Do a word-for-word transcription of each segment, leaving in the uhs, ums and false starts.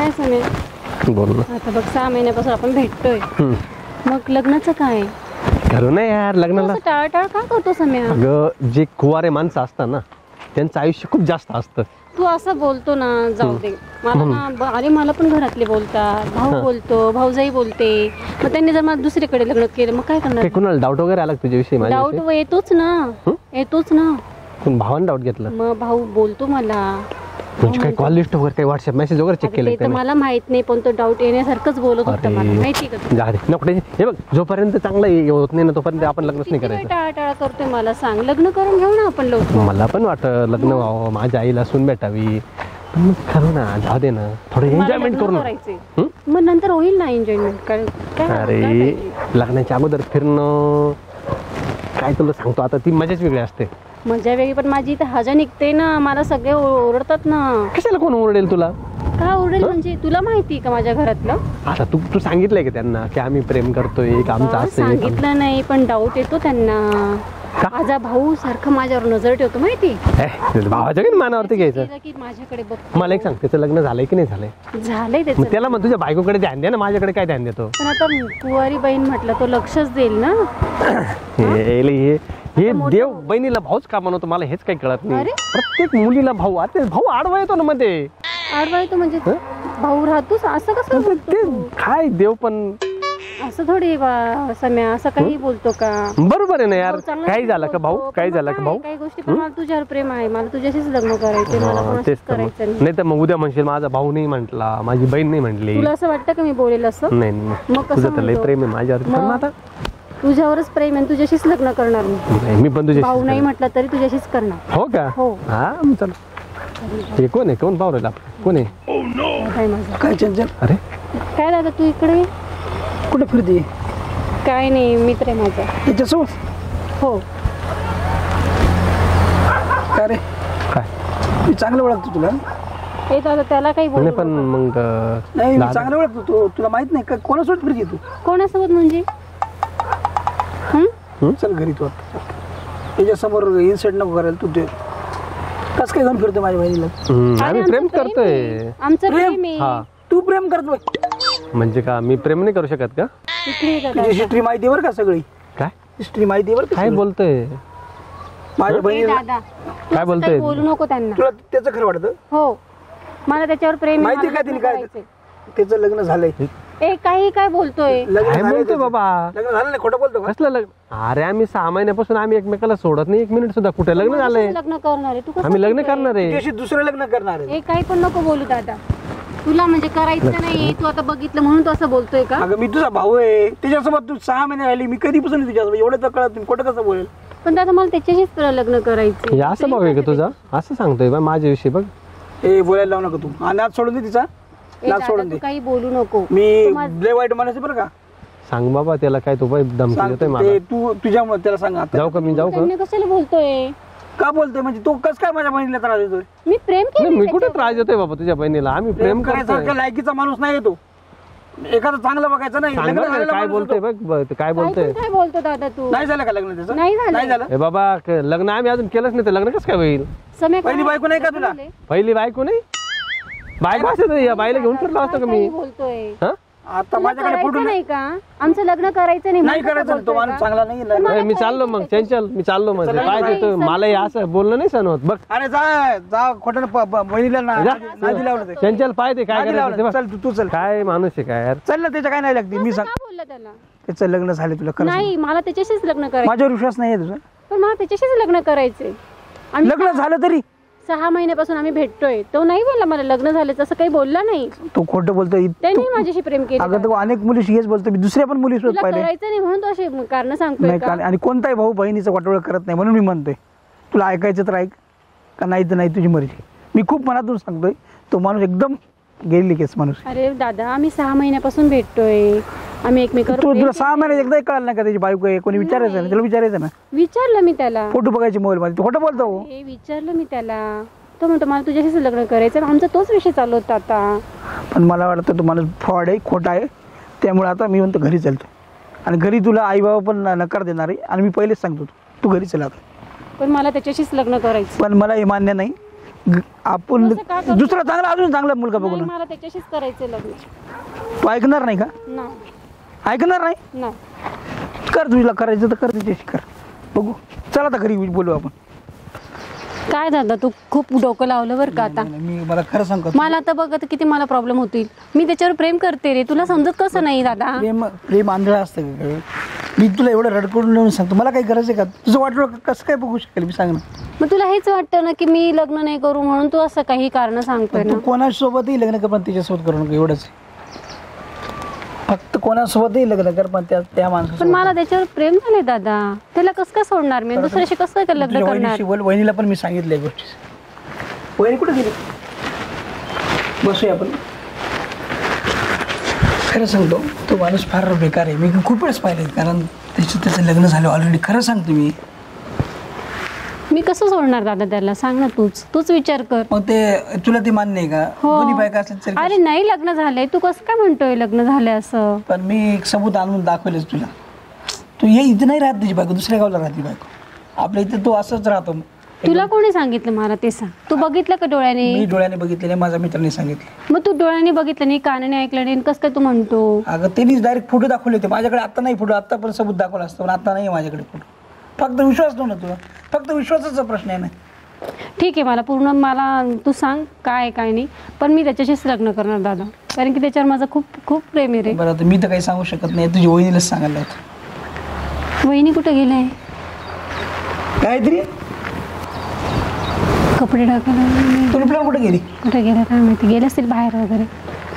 काय समय बोल ना. आता बघ सहा महिन्यापासून आपण भेटतोय, मग लग्नाचं काय करू ना यार लग्नाला. टाळ टाळ का करतो समय? अगं जे कुवारे माणसं असतात ना त्यांचं आयुष्य खूप जास्त असतं. तू असं बोलतो ना, जाऊ दे मला ना. ब- अरे मला पण घरातले बोलतात, भाऊ बोलतो, भाऊजाई बोलते, मग त्यांनी जर मला दुसरीकडे लग्न केलं मग काय करणार? काही कुणाला डाऊट वगैरे आला का तुझ्याविषयी? डाऊट माझ्याविषयी येतोच ना, येतोच ना. कोण भावाने डाऊट घेतला? मग भाऊ बोलतो मला. म्हणजे काही कॉल लिस्ट वगैरे काही व्हॉट्सअप मेसेज वगैरे चेक आता केले ते तर मला माहित नाही, पण तो डाऊट येण्यासारखंच बोलत होता मला, माहिती का तुला? जा रे नको टेन्शन. हे बघ जोपर्यंत चांगलं हे होत नाही ना तोपर्यंत आपण लग्नच नाही किती वेळ करायचं. टाळाटाळ करतोय मला सांग, लग्न करून घेऊ ना आपण लवकर. मला पण वाटतं लग्न व्हावं, माझ्या आईला सून भेटावी, पण मग करू ना, जाऊ दे ना, थोडं मला एन्जॉयमेंट लग्न करू ना. करायचंय. हं? मग नंतर होईल ना एन्जॉयमेंट. काय काय- काय अरे पाहिजे? लग्नाच्या अगोदर फिरणं काय तुला सांगतो आता ती मजाच वेगळी असते. मजा वेगळी, पण माझी इथं हजा निघते ना, मला सगळे ओरडतात ना. कशाला कोण ओरडेल तुला? का ओरडेल म्हणजे? तुला माहिती का माझ्या घरातलं? आता तू तू सांगितलंय का त्यांना की आम्ही प्रेम करतोय, एक आमचं हा, असं एक आमचं- सांगितलं नाही, पण डाऊट येतो त्यांना. का? माझा भाऊ सारखं माझ्यावर नजर ठेवतो माहिती. ए, भावाच्या काही मानावरती घ्यायचं. केलं की माझ्याकडे बघतो. मला एक सांग, त्याचं लग्न झालंय की नाही झालंय? झालंय मग त्याचं. त्याला मग तुझ्या बायकोकडे ध्यान दे ना, माझ्याकडे काय ध्यान देतो? पण आता कुवारी बहीण म्हटलं तो लक्षच देईल ना. हे हे- हे मोठं- देव बहिणीला भाऊच का म्हणतो मला हेच काही कळत नाही. अरे? प्रत्येक मुलीला भाऊ, आता भाऊ आडवा येतो ना मध्ये. आडवा येतो म्हणजे हं? भाऊ राहतोस असं कसं ते बोलतो ते तू? काय देव पण असं थोडी बा सम्या, असं काही बोलतो का? बरोबर आहे ना यार. भाऊ चांगला काही झालं का भाऊ? बोलतो, काही पण झालं मग का भाऊ? काय- काही गोष्टी, पण मला तुझ्यावर प्रेम आहे, मला तुझ्याशीच लग्न करायचंय, मला हा, कोणाशीच तेच तर करायचं मग. नाही. नाही तर मग उद्या म्हणशील माझा भाऊ नाही म्हटला, माझी बहीण नाही म्हटली. तुला असं वाटतं का मी बोलेल असं? नाही नाही मग कसं तुझं तर लय म्हणतो? प्रेम आहे माझ्यावरती, पण मग? आता तुझ्यावरच प्रेम आहे, तुझ्याशीच लग्न करणार मी. नाही, मी पण तुझ्या भाऊ नाही म्हटलं तरी तुझ्याशीच करणार. हो का? हो. हा मग चल. हे कोण आहे? कोण पाहू राहिला? कोण आहे? काय माझं? काय चंचल? अरे काय दादा तू इकडे? कुठे फिरते? काय नाही, मित्र आहे माझा. त्याच्यासोबत हो. काय रे? काय मी चांगलं ओळखतो तुला. हे दादा त्याला काही बोलू नाही पण नका. मग अं, नाही मी दादा- चांगलं ओळखतो तू. तुला माहित नाही का कोणासोबत फिरते तू? कोणासोबत म्हणजे? हं? चल घरी तू आता. त्याच्यासमोर इन्सर्ट नको करायला तू. ते कस काय घेऊन फिरतो माझ्या बहिणीला? हम्म, अरे, आम्ही आमचं प्रेम प्रेम करतोय. आहे. आमचं प्रेम? प्रेम आहे. हा तू प्रेम करतोय? म्हणजे का मी प्रेम नाही करू शकत का? इकडे ये दादा. तुझी हिस्ट्री माहिती आहे बरं का सगळी. काय हिस्ट्री माहिती आहे बरं का काय सगळी. बोलतोय? माझ्या ए बहिणीला दादा, तू काय असं बोलतोय? काही बोलू नको त्यांना. तुला त्याचं खरं वाटतं? हो, मला त्याच्यावर प्रेम आहे, माहिती मला का तिने लग्न काय करायचंय. त्याचं लग्न झालंय. ए काही काय बोलतोय? लग्न काय झालंय बोलतोय त्याचं. बाबा? लग्न झालं नाही, खोटं बोलतो का? कसलं लग्न? अरे आम्ही सहा महिन्यापासून आम्ही एकमेकाला सोडत नाही एक मिनिट सुद्धा. कुठे लग्न झालंय? माझ्याशी लग्न करणार आहे तू? कसं आम्ही लग्न बोलतोय? करणार आहे. तुझ्याशी दुसरं लग्न करणार आहे. ए काही पण नको बोलू दादा. तुला म्हणजे करायचं नाही, तू आता बघितलं म्हणून तू असं बोलतोय का? अगं मी तुझा भाऊ आहे, त्याच्यासोबत तू सहा महिने राहिली. मी कधीपासून तुझ्यासोबत एवढं तर कळत नाही. खोटं कसं बोलेल? पण दादा मला त्याच्याशीच लग्न करायचं. हे असं भाऊ आहे का तुझा? असं सांगतोय बा माझ्याविषयी बघ. ए बोलायला लावू नका तू. हा नाद सोडून दे तिचा. नाद सोडून तू दे. काही बोलू नको. मी तुम्हा- लय वाईट माणूस आहे बरं का. सांग बाबा त्याला काय तू बाई धमकी सांग देतोय तू मला. ते तू तुझ्यामुळे त्याला सांग आता. जाऊ का मी जाऊ का? त्यांनी कशाला बोलतोय? का बोलतोय म्हणजे तू कस काय माझ्या बहिणीला त्रास देतोय? मी प्रेम नाही केलं मी कुठे त्रास देतोय बाबा तुझ्या बहिणीला? आम्ही प्रेम करतोय. करायसारखा लायकीचा माणूस नाही तो. एखादा चांगलं बघायचं नाही. सांग लग्न बरं, झालेला काय माणूस बोलतोय होतो. बघ बघ, काय बोलतोय? काय बोलतो दादा तू? नाही झालं का लग्न त्याचं? नाही झालं. नाही झालं. हे बाबा क- लग्न आम्ही अजून केलंच नाही तर लग्न कसं काय होईल? समय पहिली काय- बायको नाही का तुला? पहिली बायको नाही? बायको असते तर या बाईला घेऊन फिरलो असतो का मी? काय बोलतोय? हा? आता तुला माझ्याकडे करायचं फोटो नाही का? आमचं लग्न करायचं नाही नाही म्हणून करायचं. बोलतोय तो माणूस का? चांगला नाही. पण मला ए, मी चाललो मग चंचल मी चाललो म्हणजे चला, काय नाही, देतो मला हे असं बोलणं नाही सण होत बघ. अरे जा जा खोटं प- प- बहिणीला ना जा. नादी लावलं ते. चंचल पाहते काय नादी करायचं ते लावलं. बघ. चल तू तू चल. काय माणूस आहे काय यार. चल ना त्याच्या काय नाही लागते. मी असं सांग का बोलला त्याला? त्याचं लग्न झालं तुला खरं सांग. नाही, मला त्याच्याशीच लग्न करायचं. माझ्यावर विश्वास नाही आहे तुझा? पण मला त्याच्याशीच लग्न करायचंय. आम्ही लग्न झालं तरी सहा महिन्यापासून आम्ही भेटतोय. तो नाही बोलला मला लग्न झालं, असं काही बोलला नाही. तो खोटं बोलतोय. त्यांनी माझ्याशी प्रेम केलं. अगं तो अनेक मुलीशी हेच बोलतो. मी दुसऱ्या पण मुलीसोबत तुला पाहिले करायचं नाही म्हणून तो असे कारण सांगतोय नाही का? का. आणि कोणताही भाऊ बहिणीचं वाटोळं करत नाही म्हणून मी म्हणतोय. तुला ऐकायचं तर ऐक, का नाही तर नाही, तुझी मर्जी. मी खूप मनातून सांगतोय. तो माणूस एकदम गेलेली केस माणूस. अरे दादा, आम्ही सहा महिन्यापासून भेटतोय. आम्ही एकमेकावर तू प्रेम तुला सहा महिने एकदा कळलं नाही का त्याची बायको आहे? कोणी विचारायचं ना? त्याला विचारायचं ना. विचारलं मी त्याला. फोटो बघायचे मोबाईल मध्ये. तू खोटं बोलतो. हे विचारलं मी त्याला. तो म्हणतो मला तुझ्याशीच लग्न करायचं. आमचा तोच विषय चालू होता आता. पण मला वाटतं तो माणूस फ्रॉड आहे, खोटा आहे. त्यामुळे आता मी म्हणतो घरी चालतो. आणि घरी तुला आई बाबा पण नकार देणार आहे. आणि मी पहिलेच सांगतो तू घरी चला आता. पण मला त्याच्याशीच लग्न करायचं. पण मला हे मान्य नाही. ग- आपण असं का करतो? दुसरा चांगला अजून चांगला मुलगा बघू नाही, ना. मला त्याच्याशीच करायचं लग्न. तू ऐकणार नाही का? नाही ऐकणार नाही? नाही. कर, तुला करायचं तर कर, तिच्याशी कर. बघू, चला आता घरी बोलू आपण. काय दादा तू खूप डोकं लावलं बरं का आता. नाही, नाही, मी मला खरं सांग का, मला आता बघ आता किती मला प्रॉब्लेम होतील. मी त्याच्यावर प्रेम करते रे, तुला समजत कसं नाही दादा. प्रेम प्रेम आंधळा असतं का काय? मी तुला एवढं रडकडून लावून सांगतो, मला काही गरज आहे का? तुझं वाटलं का कसं काय बघू शकेल मी, सांग ना. मग तुला हेच वाटतं ना की मी लग्न नाही करू म्हणून तू असं काही कारण सांगतोय पण तू ना. कोणासोबतही लग्न कर, पण तिच्यासोबत करू नको, एवढंच आहे. फक्त कोणासोबतही लग्न कर, पण त्या त्या पण माणसासोबत. मला त्याच्यावर प्रेम झाले दादा, त्याला कसं काय सोडणार मी, दुसऱ्याशी कसं काय लग्न तुझ्या करणार. वहिनीशी बोल, वहिनीला पण मी सांगितलं गोष्टी. वहिनी कुठे गेली? बसूया आपण. खरं सांगतो, तो माणूस फार बेकार आहे. मी खूप वेळेस पाहिलं, कारण त्याचं त्याचं लग्न झालं ऑलरेडी. खरं सांगतो मी. मी कसं सोडणार दादा त्याला, सांग ना तूच तूच विचार कर. मग ते तुला ते मान्य आहे का? हो. दोन्ही बायका असल्या तरी अरे नाही लग्न झालंय, तू कसं काय म्हणतोय लग्न झालंय असं. पण मी एक सबूत आणून दाखवेलच तुला. तू ये इथे नाही राहत, तुझी बायको दुसऱ्या गावला राहते बायको. आपल्या इथे तो असंच राहतो. तुला कोणी सांगितलं मला ते सांग. तू बघितलं का डोळ्याने? मी डोळ्याने बघितलेले, माझ्या मित्राने सांगितलं. मग तू डोळ्याने बघितलं नाही, कानाने ऐकलं नाही, कसं काय तू म्हणतो. अगं त्यांनीच डायरेक्ट फोटो दाखवले होते माझ्याकडे. आता नाही फोटो, आता पण सबूत दाखवला असतं, पण आता नाही माझ्याकडे फोटो. फक्त विश्वास नव्हता तुला, फक्त विश्वासाचा प्रश्न आहे ना. ठीक आहे, मला पूर्ण मला तू सांग काय आहे, काय नाही, पण मी त्याच्याशीच लग्न करणार दादा, कारण की त्याच्यावर माझं खूप खूप प्रेम आहे रे. बरं, आता मी तर काही सांगू शकत नाही, तुझी वहिनीलाच सांगायला होतं. वहिनी कुठे गेलाय? काहीतरी कपडे टाकायला तुला प्लॅन कुठे गेली? कुठे गेला काय माहिती, गेले असतील बाहेर वगैरे.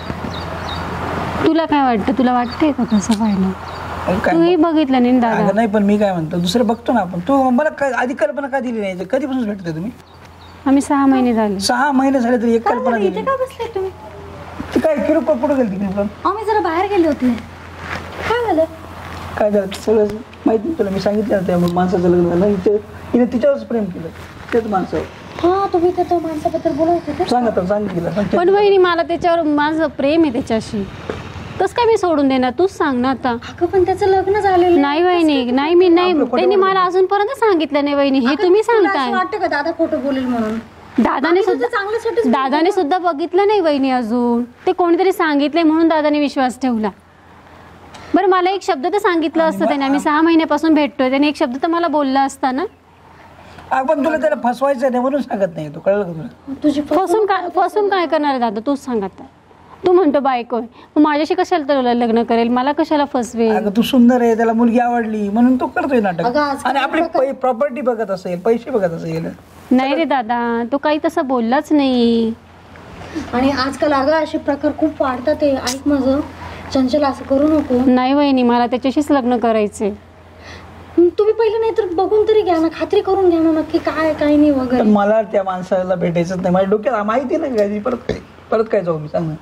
तुला काय वाटतं, तुला वाटतंय का तसं पाहिलं? अगं काय तूही बघितलं नाही ना अगं दादा. नाही, पण मी काय म्हणतो, दुसरं बघतो ना आपण. तू मला काय आधी कल्पना का दिली नाही? कधीपासून भेटते तुम्ही? आम्ही सहा महिने झाले. सहा महिने झाले तरी एक कल्पना दिली इथे का बसले तुम्ही? ती काय किरकोळ कुठं गेली ती किरकोळ? आम्ही जरा बाहेर गेले होते. काय झालं? काय झालं सगळं माहिती तुला. मी सांगितलं ना त्या माणसाचं लग्न झालं, हिचं हिने तिच्यावरच प्रेम केलं, तेच माणसावर. हा तुम्ही त्या त्या माणसाबद्दल बोलत होते. सांग आता, सांग तिला, सांग. पण वहिनी मला त्याच्यावर माझं प्रेम आहे त्याच्याशी, कसं काय मी सोडून देणार, तूच सांग ना आता. अगं पण त्याचं लग्न झालेलं नाही वहिनी, नाही मी नाही, आपलं खोटं त्यांनी मला अजूनपर्यंत सांगितलं नाही वहिनी, हे तुम्ही सांगताय. वाटतं का दादा खोटं बोलेल म्हणून? दादाने सुद्धा चांगल्यासाठीच दादाने सुद्धा बघितलं नाही वहिनी अजून, ते कोणीतरी सांगितलंय म्हणून दादाने विश्वास ठेवला. बरं मला एक शब्द तर सांगितलं असतं त्याने, आम्ही सहा महिन्यापासून भेटतोय, त्याने एक शब्द तर मला बोलला असता ना. आपण तुला त्याला फसवायचं नाही म्हणून सांगत नाही, तू कळलं का तुला? तुझी फसून काय फसून काय करणार आहे दादा, तूच सांग आता. तू म्हणतो बायको आहे, मग माझ्याशी कशाला तर लग्न करेल, मला कशाला फसवेल. अगं तू सुंदर आहे, त्याला मुलगी आवडली म्हणून तो करतोय नाटक. अगं, आजकाल आणि आपली प्रॉपर्टी बघत असेल, पैसे बघत असेल. नाही रे दादा, तो काही तसं बोललाच नाही. आणि आजकाल अगं असे प्रकार खूप वाढतात. ते ऐक माझं चंचल, असं करू नको. नाही वहिनी, मला त्याच्याशीच लग्न करायचंय. तुम्ही पहिले नाही तर बघून तरी घ्या ना, खात्री करून घ्या ना नक्की काय काय नाही वगैरे. पण मला त्या माणसाला भेटायचंच नाही. माझ्या डोक्यात माहिती नाही काय, परत काय परत काय जाऊ मी, सांग ना.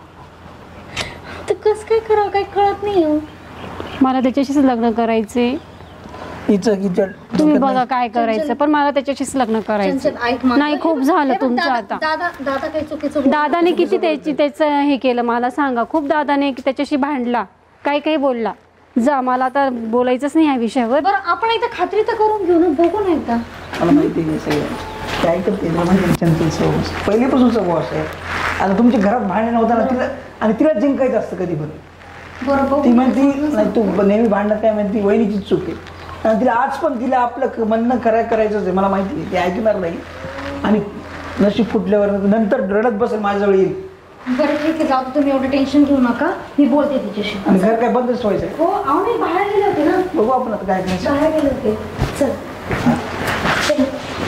तर कसं काय करावं काही कळत नाही हो. मला त्याच्याशीच लग्न करायचंय. हिचं हिचं तुम्ही बघा काय करायचं, पण मला त्याच्याशीच लग्न करायचं. चंचल ऐक माझं. नाही खूप झालं हे बघ, तुमचं दादा- आता. दादा दादा काही चुकीचं बोलत दादाने किती त्याची त्याचं हे केलं मला सांगा. खूप दादाने त्याच्याशी भांडला, काही काही बोलला. जा, मला आता बोलायचंच नाही या विषयावर. बरं आपण एकदा खात्री तर करून घेऊ ना, बघू ना एकदा. मला माहिती आहे सगळं काय करते ना, म्हणजे चंचल सहवास पहिलेपासून सहवास आहे. आता तुमच्या घरात भांडण होता ना तिला, आणि तिला जिंकायचं असतं कधी पण. बरं बघू. ती म्हणती नाही तू नेहमी भांडत काय म्हणती, वहिनीचीच चूक आहे. आणि तिला आज पण तिला आपलं म्हणणं कराय करायचंच आहे, मला माहिती आहे. ती ऐकणार नाही आणि नशीब फुटल्यावर नंतर रडत बसेल, माझ्याजवळ येईल. बरं ठीक आहे, जाऊ दे, तुम्ही एवढं टेन्शन घेऊ नका, मी बोलते तिच्याशी. आणि घर काय बंदच ठेवायचं. हो अहो मी बाहेर गेले होते ना, बघू आपण आता काय करायचं. बाहेर गेले होते. चल चल.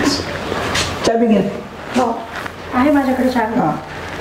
चाबी घे. हो आहे माझ्याकडे चाबी. हां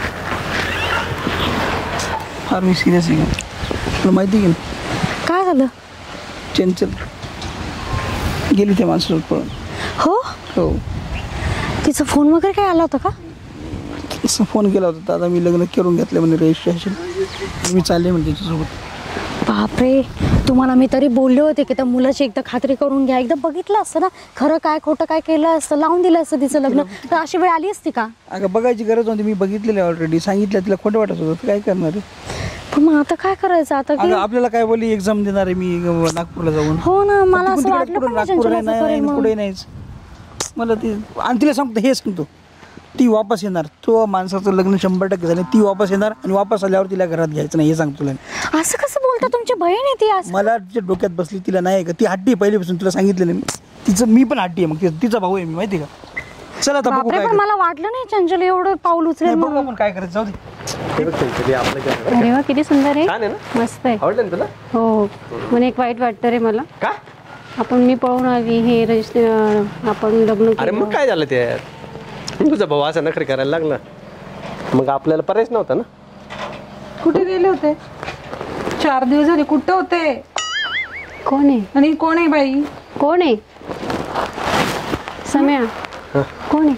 फार मी सिरियस आहे. तुला माहिती आहे की काय झालं? चंचल गेली त्या माणसासोबत पळून. हो हो, तिचा फोन वगैरे काय आला होता का? तसं फोन केला होता, दादा मी लग्न करून घेतलं म्हणे रजिस्ट्रेशन, मी चालले म्हणजे त्याच्यासोबत. बापरे, तुम्हाला मी तरी बोलले होते की त्या मुलाची एकदा खात्री करून घ्या, एकदा बघितलं असतं ना खरं काय खोटं काय केलं असतं, लावून दिलं असतं तिचं लग्न, तर अशी वेळ आली असती का? अगं बघायची गरज नव्हती, मी बघितलेलं ऑलरेडी, सांगितलं तिला खोटं वाटत होतं, काय करणार आहे. पण मग आता काय करायचं आता की? अगं आपल्याला काय बोलली, एक्झाम देणार आहे मी नागपूरला जाऊन. हो ना, मला पण ती असं कुठे वाटलं कुठं पण नागपूर चंचल नाही असं नाही करेल नाही, म्हणून. कुठे नाहीच. मला ते आणि तिला सांगतो हे सांगतो, ती वापस येणार. तो माणसाचं लग्न शंभर टक्के झालं, ती वापस येणार आणि वापस आल्यावर तिला घरात घ्यायचं नाही हे सांगतो तुला. असं कसं बोलता, तुमची बहीण आहे ती असं? मला तिच्या डोक्यात बसली, तिला नाही का, ती हट्टी आहे पहिलीपासून, तुला सांगितलं नाही तिचं, मी पण हट्टी आहे, मग ति- तिचा भाऊ आहे मी, माहिती का. चला आता बघू बापरे, काय पण मला वाटलं नाही चंचल एवढं पाऊल उचलेल नाही, बघू म्हणून. आपण काय करायचं, जाऊ दे. हे बघ चंचली, आपलं घर अरे वा किती सुंदर आहे. छान आहे ना, मस्त आहे. आवडलं ना तुला? हो पण एक वाईट वाटतं रे मला. का? आपण मी पळून आली हे रजिस्टर आपण लग्न अरे मग केलं. काय झालं ते, तुझा भाऊ असं नखरे करायला लागला, मग आपल्याला पर्यायच नव्हता ना. कुठे गेले होते? चार दिवस झाले कुठे होते? कोण आहे? आणि कोण आहे बाई? कोण आहे? सम्या कोण आहे?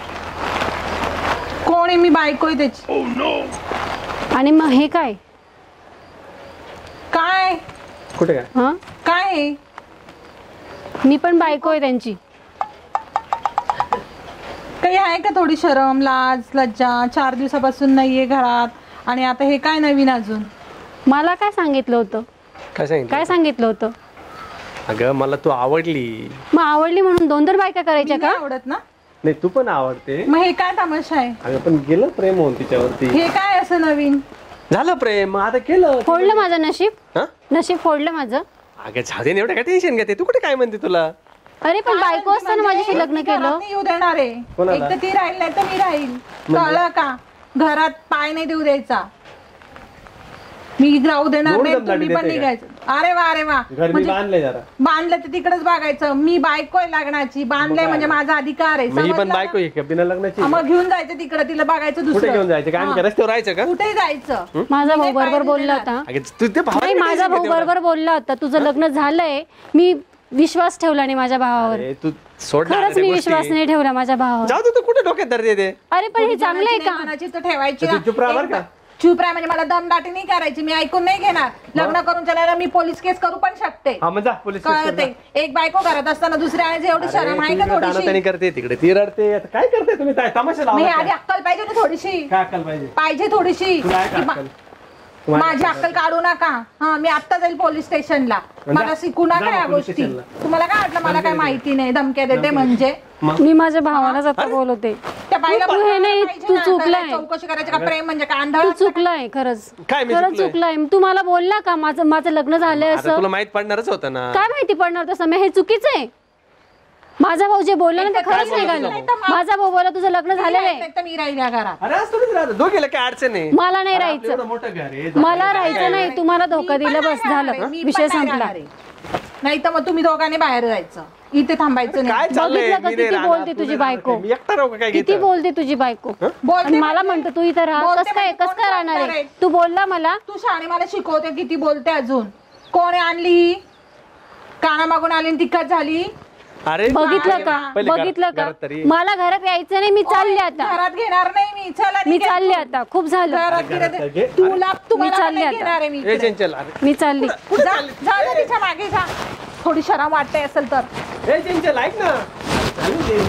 कोण आहे? मी बायको आहे त्याची. आणि मग हे काय काय कुठे काय? हा काय आहे? मी पण बायको आहे त्यांची. काही आहे का थोडी शरम लाज लज्जा? चार दिवसापासून नाहीये घरात आणि आता हे काय नवीन अजून? मला काय सांगितलं होतं? काय सांगितलं? काय सांगितलं होतं? अगं मला तू आवडली. मग आवडली म्हणून दोन दोन बायका करायच्या मी का? नाही आवडत ना? नाही तू पण आवडते. मग हे काय तमाशा आहे? अगं पण गेलं प्रेम होऊन तिच्यावरती. हे काय असं नवीन? झालं प्रेम, मग आता केलं. फोडलं माझं नशीब. हा? नशीब फोडलं माझं. अगं जाऊ दे, एवढं काय टेन्शन घेते तू, कुठे काय म्हणते तुला. अरे पण काय बायको म्हणते असताना म्हणजे? माझ्याशी लग्न मी घरात केलं. नाही येऊ देणार आहे. कोणाला? एक तर ती राहील नाही तर मी राहील. कळलं का? घरात पाय नाही देऊ द्यायचा. मी राहू देणार एवढं नाही, दमदाटी तुम्ही पण देते का? निघायचं. अरे वा अरे वा. घर मी बांधलंय जरा. बांधलं तर तिकडेच बघायचं. मी बायको आहे लग्नाची, बांधलंय म्हणजे माझा अधिकार आहे. मी पण समजलं बायको ना? आहे का बिना लग्नाची? हा, मग घेऊन जायचं तिकडे, तिला बघायचं कुठे दुसरं. घेऊन जायचं? काय आम्ही रस्त्यावर राहायचं का? कुठे जायचं? माझा भाऊ नाही बरोबर पाहिजे बोलला देणार. होता. अगं तू ते भावाला नाही किती माझा tension भाऊ घेते एवढं? बरोबर बोलला होता तुझं लग्न झालंय. मी विश्वास ठेवला नाही माझ्या भावावर. अरे तू सोड ना खरंच त्या मी गोष्टी. विश्वास नाही ठेवला माझ्या भावावर. जाऊ दे, तू कुठे डोक्यात धरते ते. अरे पण हे चांगलं आहे का? मनाची तर ठेवायची तू ना. चुप राहा बरं एक का? बा- चुप राहा म्हणजे मला दमदाटी नाही करायची. मी ऐकून नाही घेणार. लग्न करून चलायला मी पोलीस केस करू पण शकते. हा मग जा पोलीस स्टेशनला. कळते. एक बायको करत असताना दुसऱ्या आणायची एवढी अरे, शरम आहे तू का इकडे थोडीशी? ताणाताणी करते तिकडे ती रडते. आता काय करते तुम्ही? काय तमाशा मग हे लावला आधी काय? अक्कल पाहिजे ना थोडीशी. काय अक्कल पाहिजे? पाहिजे थोडीशी. तुला आहे का की मा- अक्कल? तुम्हाला माझी अक्कल काढू नका. हा मी आता जाईल पोलीस स्टेशनला. जा. मला शिकू जा नका मग या पोलीस गोष्टी. स्टेशनला. तुम्हाला काय वाटलं मला काय माहिती नाही? धमक्या देते म्हणजे? मी माझ्या भावालाच आता बोलवते. त्या बाईला तू हे बोलायला नाही, पाहिजे तू ना. चुकलाय. त्याला चौकशी करायची का? प्रेम म्हणजे का? आंधळ तू असतं का? चुकलाय खरंच. काय मी खरंच चुकलोय? चुकलाय. तू मला बोलला का माझं माझं लग्न झालंय आता तुला असं? माहित पडणारच होतं ना. काय माहिती पडणार तसं? मी हे चुकीचं आहे. माझा भाऊ जे बोलला ना ते खरंच बोलला निघालं. तुझा भाऊ? माझा भाऊ बोलला तुझं लग्न मी झालेलं राहत आहे. नाही तर मी राहील या घरात. अरे आज थोडीच राहतो दोघीला काय अडचण आहे? मला नाही अरे, राहायचं. आपलं एवढं मोठं घर आहे. मला राहायचं नाही. तुम्हाला धोका मी पण दिला नाही बस राहणार झालं. आहे. मी पण विषय नाही संपला. राहणार आहे. नाही तर मग तुम्ही दोघांनी बाहेर जायचं. इथे थांबायचं काय नाही. चाललंय? बघितलं का मी नाही किती राहणार, बोलते तू तुझी नाही राहणार. बायको? मी एकटा राहू का काय किती घेतं? बोलते तुझी बायको? बोलते आणि मला म्हणजे- म्हणतो तू इथं राहा. बोलते कस काय म्हणजे कस कोण काय राहणार बोलणार आहे? आहे? तू बोलला मला. तू शाणे मला शिकवते किती बोलते अजून. कोण आणली? कानामागून आली आणि तिखट झाली. अरे बघितलं का? पहिले घरात- बघितलं का? घरात तरी. मला घरात यायचं नाही. मी चालले आता. घरात घेणार नाही मी. चला मी निघा. चालले आता. खूप झालं. घरात घरात घेणार- घे. तुला तुम्हाला चालली नाही आता. घेणार आहे मी ए इकडे. चंचल अरे मी चालली. जा जा ना तिच्या मागे जा. थोडी शरम वाटते असेल तर. ए चंचल ऐक ना. चालू दे.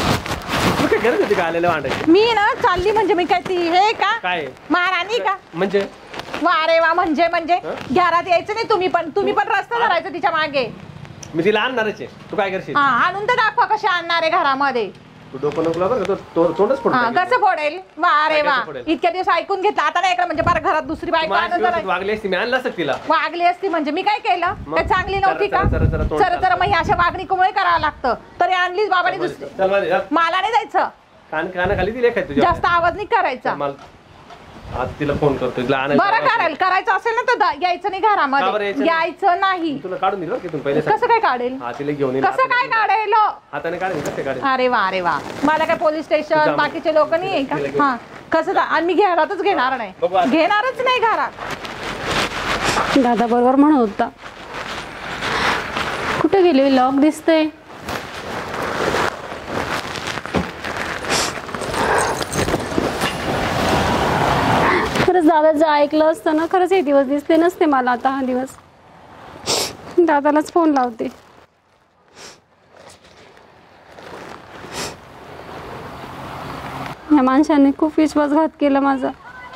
तू काय गरज होती का आलेलं वांडायची? मी ना चालली म्हणजे मी काय ती हे का काय महाराणी का? म्हणजे? वा रे वा म्हणजे म्हणजे घरात यायचं नाही तुम्ही पण. तुम्ही पण रस्ता धरायचं तिच्या मागे. मी तिला आणणारच आहे. तू काय करशील? हा आणून तर दाखवा कसे आणणार आहे घरामध्ये. तू डोकं नको लावू बरं का, तो- तो- तोंडच फोडून हा टाकीन. कसं फोडेल? वा रे वा कसं फोडेल? इतक्या दिवस ऐकून घेतलं आता नाही ऐकलं म्हणजे बरं घरात दुसरी बायको माझी आणून व्यवस्थित जरा- वागली असती मी आणलं असतं तिला. वागली असती म्हणजे मी काय केलं? मग? काय चांगली नव्हती जरा- का? जरा- जरा- जरा तोंड जरा जरा मग ही अशा वागणीमुळे करावं लागतं. तरी आणलीच बाबाने दुसरी. चल माझे जा. मला नाही जायचं. कान कानाखाली दिले काय तुझ्या? जास्त आवाज नाही करायचा. मला आज तिला फोन करतो तिला आणायला. बरं करेल. करायचं असेल ना तर द- यायचं नाही का बरं घरामध्ये. यायचं नाही? यायचं नाही. तुला काढून दिलं तिथून पहिले कसं काय काढेल? हा तिला घेऊन येईल. कसं काय काढेल? हाताने काढेल कसे काढेल? अरे वा अरे वा मला काय पोलीस जा स्टेशन मग. बाकीचे लोक नाही आहे तिला का? घेऊन. हा कसं जा- आणि मी घरातच घेणार नाही. बघू आता. घेणारच नाही घरात. दादा बरोबर म्हणत होता. कुठे गेली? लॉक दिसतंय. खरंच दादाचं ऐकलं असतं ना खरंच हे दिवस दिसले नसते मला आता. हा दिवस दादालाच फोन लावते. या माणसाने खूप विश्वासघात केला माझा.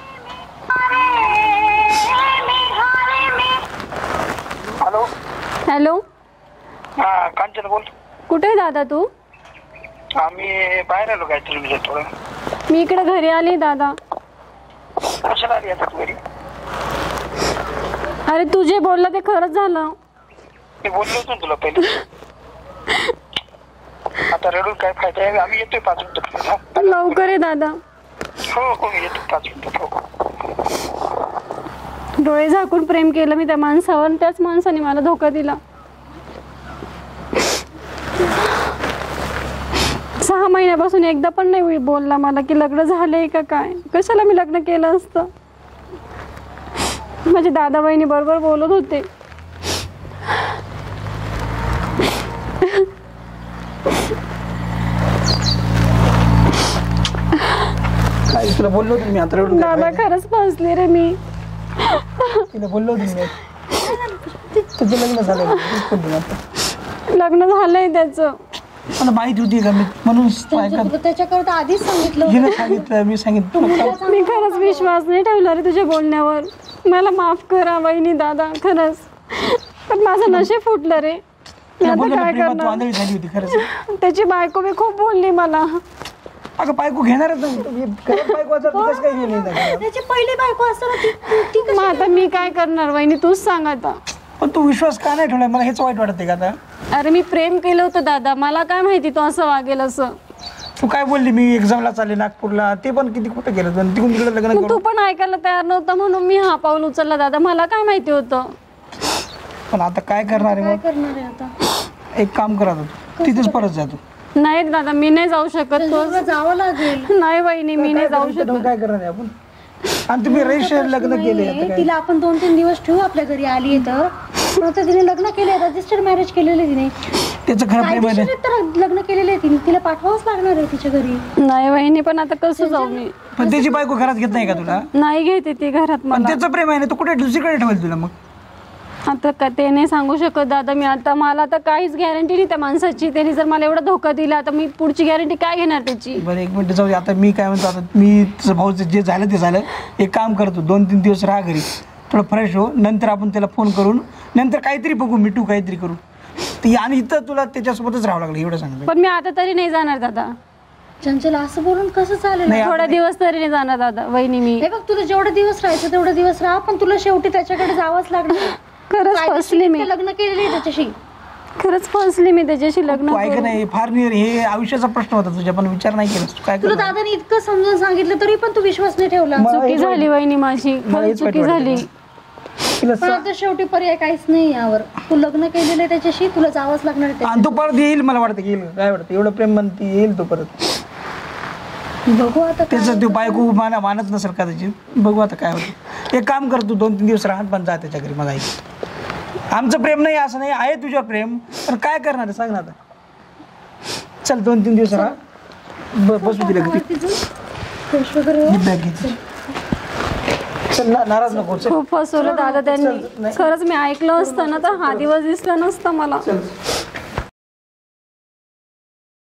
हॅलो हॅलो हा कांचन बोल. कुठे आहे दादा तू? आम्ही बाहेर आलो काहीतरी म्हणजे थोडं मी इकडे घरी आली दादा. कशाला आली आता तू घरी? अरे तू जे बोलला ते खरंच झालं. मी बोललो होतो ना तुला पहिले. आता रडून काय फायदा आहे? आम्ही येतोय पाच मिनिटात. लवकर आहे दादा. हो हो येतो पाच मिनिटात. हो डोळे झाकून प्रेम केलं मी त्या माणसावर आणि त्याच माणसाने मला धोका दिला. सहा महिन्यापासून एकदा पण नाही बोलला मला की लग्न झालंय का काय. कशाला मी लग्न केलं असतं. माझे दादा बहिणी बरोबर बोलत होते. काय तुला बोललो होतो मी आता रडून काय दादा फायदा? खरंच फसले रे मी. तिला बोललो होतो मी तुझं लग्न झालं तूच बोलली आता. लग्न झालंय त्याचं. मला माहिती होती का मी म्हणून ऐका त्याच्याकडे आधीच सांगितलं हिने सांगितलं मी सांगितलं मी खरंच विश्वास नाही ठेवला रे तुझ्या बोलण्यावर. मला माफ करा वहिनी दादा खरंच. पण माझं नशीब फुटलं रे. मी आता बोललो ना, काय प्रेमात तू करणार. आंधळी झाली होती खरंच. त्याची बायको बी खूप बोलली मला. अगं बायको घेणारच नाही. घरात बायको असं कसं काही गेली नाही. त्याची पहिली बायको असताना ती ती कशी- मग आता मी काय करणार वहिनी तूच सांग आता. पण तू विश्वास का नाही ठेवलाय मला हेच वाईट वाटतंय का आता. अरे मी प्रेम केलं होतं दादा. मला काय माहिती तो असं वागेल असं. तू काय बोलली मी एक्झामला चालले नागपूरला ते पण किती खोटं केलं पण तिकडून तिकडे लग्न मग तू करून. पण ऐकायला तयार नव्हता म्हणून मी हा पाऊल उचलला दादा. मला काय माहिती होतं. पण आता काय करणार आहे काय मग? करणार आहे आता. एक काम करा तू तिथेच परत जातो. नाही दादा मी नाही जाऊ शकत. तो तुला जावं लागेल. नाही वहिनी मी नाही जाऊ शकत. काय करणार आहे आपण? आणि तुम्ही रजिस्टर लग्न केले आता नाहीये, काय? तिला आपण दोन तीन दिवस ठेवू आपल्या घरी आली तर. पण आता तिने लग्न केलंय रजिस्टर मॅरेज केलेलं तिने. त्याचं खरं प्रेम आहे. कायदेशीर तर लग्न केलेलं आहे तिने. तिला पाठवावंच लागणार आहे तिच्या घरी. नाही वहिनी पण आता कसं जाऊ मी. पण त्याची बायको घरात घेत नाही का तुला? नाही घेते ती घरात पण मला. त्याचं प्रेम आहे ना तू कुठे दुसरीकडे ठेवेल तुला मग? आता का ते नाही सांगू शकत दादा मी. आता मला आता काहीच गॅरंटी नाही त्या माणसाची. त्याने जर मला एवढा धोका दिला तर मी पुढची गॅरंटी काय घेणार त्याची. बरं एक मिनिट जाऊ दे. आता मी काय म्हणतो आता मी तुझं भाऊचं जे झालं ते झालं. एक काम करतो दोन तीन दिवस राहा घरी थोडं फ्रेश हो. नंतर आपण त्याला फोन करून नंतर काहीतरी बघू मिठू काहीतरी करू. ती आणि इथं तुला त्याच्यासोबतच राहावं लागलं एवढं सांगतो. पण मी आता तरी नाही जाणार दादा. चंचल असं बोलून कसं चालेल. नाही, थोडा दिवस तरी नाही जाणार दादा वहिनी मी. हे बघ तुला जेवढे दिवस राहायचं तेवढे दिवस राहा. पण तुला शेवटी त्याच्याकडे जावंच लागणार. खरंच फसली मी. लग्न केलेली त्याच्याशी. खरंच फसली मी त्याच्याशी लग्न तू ऐक करून. नाही फार निर हे आयुष्याचा प्रश्न होता तुझ्या पण विचार नाही केला तू काय तुला करणार? दादाने इतकं समजून सांगितलं तरी पण तू विश्वास नाही ठेवला. मला चुकी हेच झाली वहिनी माझी. मला खरंच हेच वाईट चुकी वाटतं. झाली. तिला पण सा- आता शेवटी पर्याय काहीच नाही यावर. तू लग्न केलेलं आहे त्याच्याशी. तुला जावंच लागणार आहे आणि तो परत येईल मला वाटतं की येईल काय वाटतं एवढं प्रेम म्हणते येईल तो परत. त्याच्याशी. बघू आता काय त्याचं तो बायको माना मानत नसेल कदाचित बघू आता काय होतं. एक काम कर तू दोन तीन दिवस राहत पण जा त्याच्या घरी माझा ऐक. आमचं प्रेम नाही असं नाही आहे तुझ्यावर प्रेम पण काय करणार आहे सांग ना आता. चल दोन तीन दिवस राहा ब- बसू तिला घरी. वरती जाऊ. फ्रेश वगैरे हो. ही बॅग घेते. चल ना नाराज नको चल खूप फसवलं दादा त्यांनी. नाही. खरंच मी ऐकलं असतं ना तर हा दिवस दिसला नसता मला. चल